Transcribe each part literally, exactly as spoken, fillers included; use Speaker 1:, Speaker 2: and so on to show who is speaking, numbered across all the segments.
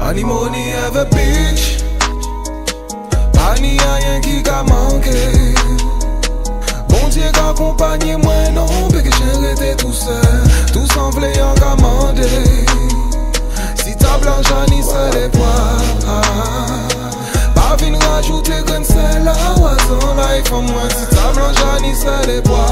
Speaker 1: Any money ever bitch. Pas ni rien qui a manqué. Bon Dieu qu'accompagne moi non, parce que j'ai été tout seul. Tout semblait en commandé. Si ta blanche ni seul les poids. Pas vine rajouter comme c'est là. Oison life en moi. Si ta blanche ni seul les poids.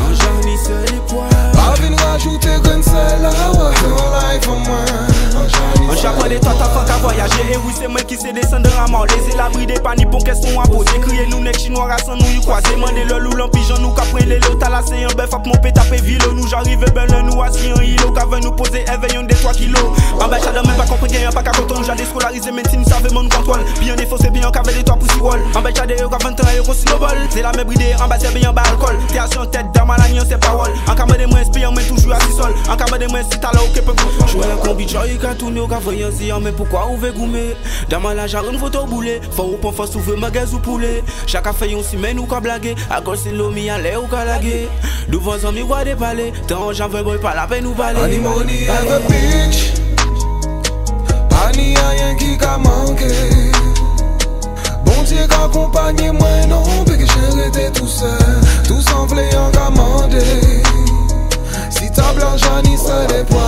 Speaker 1: Pas vine rajouter comme c'est là. Oison life en moi.
Speaker 2: En chaque de toi, ta femme qui a voyagé. Et oui, c'est moi qui sais descendre à mort. Les élabris des paniques pour question à poser. Crier nous, nek chinois, rassan nous, y croiser. Mandez le loup, l'empigeon, nous, qu'après les lots. T'as la c'est un bœuf, mon pétapé taper ville. Nous, j'arrive, ben là, nous, assis un îlot. Qu'avant nous poser, éveillons des trois kilos. Ambassade, même pas compris, y'a pas qu'à compter. Nous, j'ai déscolarisé, mais si nous savons, mon contrôle. Bien des fausses, bien qu'avec des toits pour six rolls. Ambassade, y'a vingt ans, y'a qu'on snowball. C'est la même bridée, ambassade, bien bas alcool. Création tête, dans ma ligne, c'est parole. En caméra de moi, espion, mais toujours assis sol. En caméra de moi, si t'as là, ok, peu. Je vois un combi, joy, qu'à tourner au café. Mais pourquoi on veut goumer? Dans ma la jarre, une photo boulée. Faut ou pas, faut s'ouvrir magasin ou poulet. Chaque affaire, on s'y mène ou qu'à blaguer. À cause de l'homme, y'a l'air ou qu'à laguer. Devant un ami, quoi des palais. Tant j'en veux, pas la peine ou parler.
Speaker 1: Any money ever bitch. Pas ni rien qui a manqué. Bon Dieu qu'accompagne moi non, parce que j'ai été tout seul. Tout semblait en commandé. Si ta blanche ni seul les poids.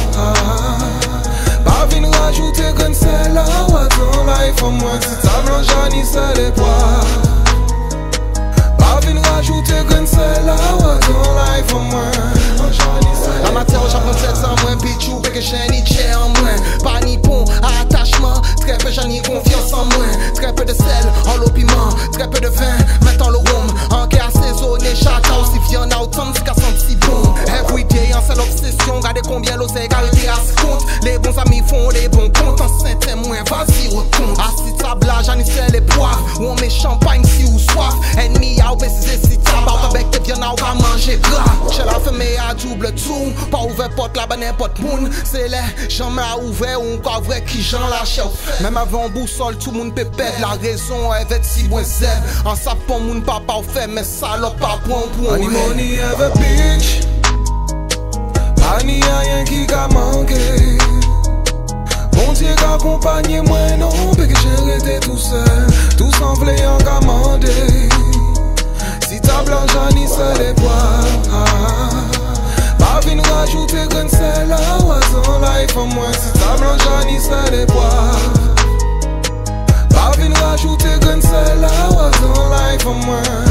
Speaker 1: Pas vine rajouter comme c'est là. Oison life en moi. Si ta blanche ni seul les poids. Pas vine rajouter comme c'est là. Oison life en moi.
Speaker 3: En matière au Japon, c'est ça, moi, bitchou, parce que j'ai ni chair en moi. Pas ni pont à attachement, très peu j'en ai confiance en moi. Très peu de sel, en l'eau piment, très peu de vin, maintenant le rhum. En cas assaisonné, chacun aussi viande à autant, c'est qu'à sentir si bon. Everyday, en seule obsession, regardez combien l'oseille arrêté à ce compte. Les bons amis font les bons comptes, en Saint-Témoin, vas-y, recompte. Assis table, j'en ai fait les poivres, ou on met champagne si ou soif. Ennemi à obésiser si tabac, avec tes viandes à manger gras. J'ai la fumée à double tour. Pas ouvert porte là-bas n'importe moun. C'est les gens m'a ouvert ou encore vrai qui j'en lâche. Même avant boussole tout moun peut perdre. La raison est vingt six point zéro. En sapon moun pas pas fait mais salope pas point point.
Speaker 1: Any money ever bitch. Pas ni rien qui a manqué. Bon Dieu qu'accompagne moi non, parce que j'ai été tout seul. Tout semblait en commandé. Si ta blanche ni seul les poids. Pas vine rajouter comme c'est là. Oison life en moi. Si ta blanche ni seul les poids. Pas vine rajouter comme c'est là. Oison life en moi.